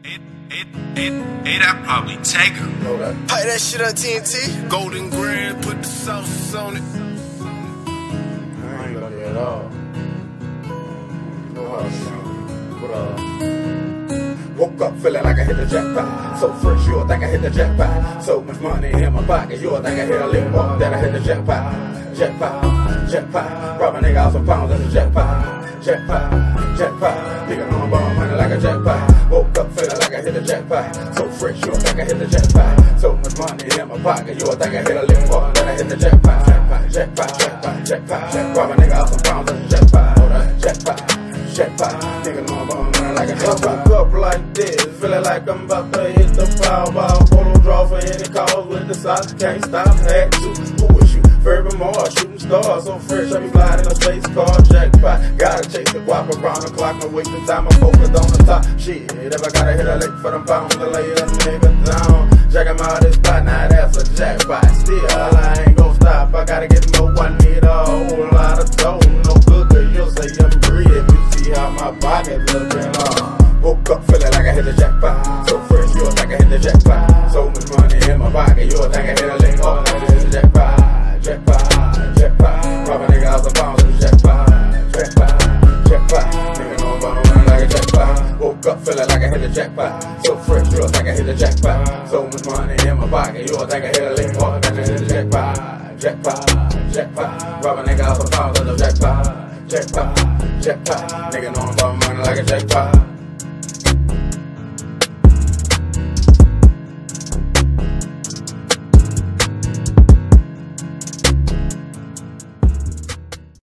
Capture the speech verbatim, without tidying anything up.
It, it, it, it, I probably take her. Pipe that shit on T N T. Golden Grand, put the sauce on it. I ain't gonna at all. No house. But uh, woke up feeling like I hit the jackpot. So fresh, you'll think I hit the jackpot. So much money in my pocket, you'll think I hit a lick walk. That I hit the jackpot. Jackpot, jackpot. Rob a nigga out some pounds at the jackpot. Jackpot, jackpot. Nigga on ball money like a jackpot. Woke up feeling like I hit the jackpot. So fresh, you'll think I hit the jackpot. So much money in my pocket, you'll think I hit a lick walk. That I hit the jackpot. Jackpot, jackpot, jackpot, jackpot. Jackpot. Rob a nigga out some pounds at the jackpot. Jackpot, jackpot. Nigga on ball money like a jackpot. Woke up like this, feeling like I'm about to hit the Powerball. Polo draw for any cause with the socks. Can't stop, had to. Who is you? Furthermore, shooting stars so fresh, I be flying in a space car. Jackpot, gotta chase the guap around the clock. No wasting time, I'm focused on the top. Shit, if I gotta hit a lick for them pounds to lay a nigga down. Jack him out this spot, now that's a jackpot. Still, I ain't gon' stop, I gotta get more. I need a whole lot of dough. No good, cause you'll say I'm greedy if you see how my pocket looking on. Woke up feeling like I hit the jackpot. So fresh, you'll think I hit the jackpot. So much money in my pocket, you'll think I hit a lick. Oh, I hit the jackpot. Jackpot, jackpot, rob a nigga out some pounds in the jackpot. Jackpot, jackpot, nigga know about running like a jackpot. Woke up feeling like I hit the jackpot. So fresh, you'll think I hit the jackpot. So much money in my pocket, you'll think I hit a lick. Oh, I hit the jackpot. Jackpot, jackpot, rob a nigga out some pounds in the jackpot. Jackpot, jackpot, nigga know about running like a jackpot.